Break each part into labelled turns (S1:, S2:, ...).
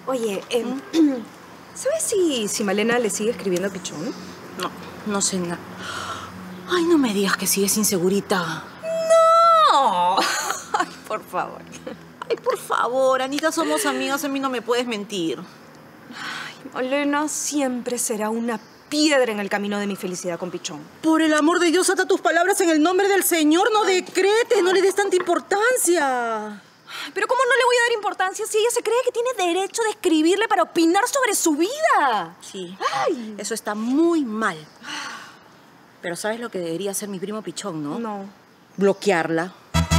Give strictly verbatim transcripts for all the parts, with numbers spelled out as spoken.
S1: Oye, eh, ¿Mm? ¿sabes si, si Malena le sigue escribiendo a Pichón?
S2: No, no sé nada. Ay, no me digas que sigues insegurita.
S1: ¡No! Ay, por favor.
S2: Ay, por favor, Anita, somos amigas, a mí no me puedes mentir.
S1: Ay, Malena siempre será una piedra en el camino de mi felicidad con Pichón.
S2: Por el amor de Dios, ata tus palabras en el nombre del Señor. No decretes, no le des tanta importancia.
S1: Pero ¿cómo no le voy a dar importancia si ella se cree que tiene derecho de escribirle para opinar sobre su vida?
S2: Sí,
S1: Ay.
S2: Eso está muy mal. Pero ¿sabes lo que debería hacer mi primo Pichón, no?
S1: No.
S2: Bloquearla.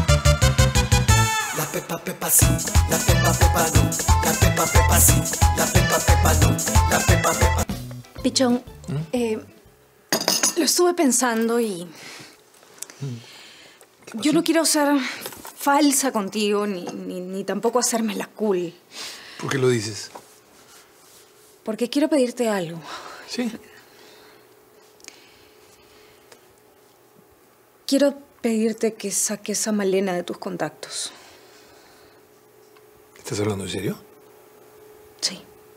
S3: La Pepa Pepa sí, la Pepa Pepa no, la Pepa Pepa sí, la Pepa Pepa no, la Pepa Pepa.
S1: Pichón, ¿Mm? eh, lo estuve pensando y... Yo no quiero ser falsa contigo, ni, ni, ni tampoco hacerme la cool.
S4: ¿Por qué lo dices?
S1: Porque quiero pedirte algo.
S4: Sí.
S1: Quiero pedirte que saques a Malena de tus contactos.
S4: ¿Estás hablando en serio?
S1: Sí.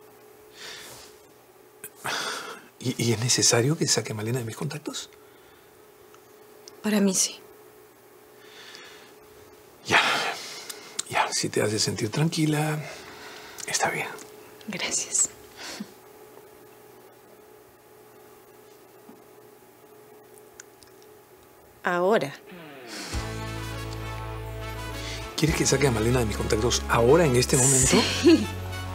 S4: ¿Y, ¿Y es necesario que saque a Malena de mis contactos?
S1: Para mí sí.
S4: Ya. Ya, si te hace sentir tranquila, está bien.
S1: Gracias. Ahora.
S4: ¿Quieres que saque a Malena de mis contactos ahora, en este momento?
S1: Sí.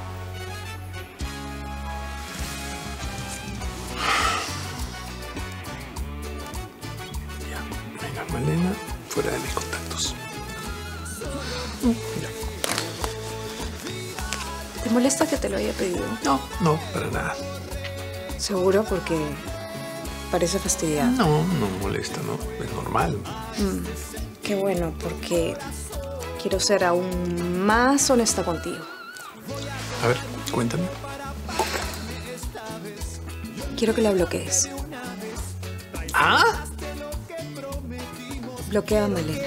S4: Ya, venga, Malena, fuera de mis contactos. Ya.
S1: ¿Te molesta que te lo haya pedido?
S4: No, no, para nada.
S1: ¿Seguro? Porque parece fastidiado.
S4: No, no me molesta, no. Es normal.
S1: Mm, qué bueno, porque quiero ser aún más honesta contigo.
S4: A ver, cuéntame.
S1: Quiero que la bloquees.
S4: ¿Ah?
S1: Bloquea a Malena.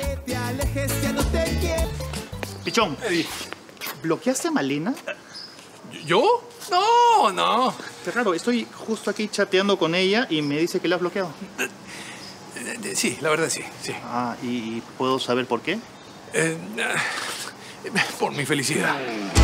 S5: Pichón, ¿bloqueaste a Malena?
S4: ¿Yo? No, no.
S5: Qué raro, estoy justo aquí chateando con ella y me dice que la has bloqueado.
S4: Sí, la verdad sí, sí.
S5: Ah, ¿y puedo saber por qué?
S4: Eh, por mi felicidad.